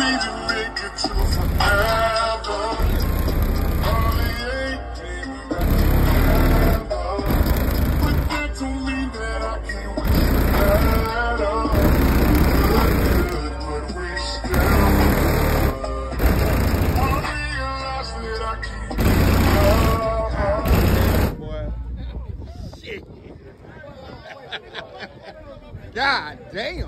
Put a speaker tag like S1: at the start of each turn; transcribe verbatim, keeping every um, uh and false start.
S1: need to make it to forever. Only ain't dreaming about forever. But that don't mean that I can't wish you better. Good, but we still. I realize that I can't.
S2: Boy. Shit. God damn.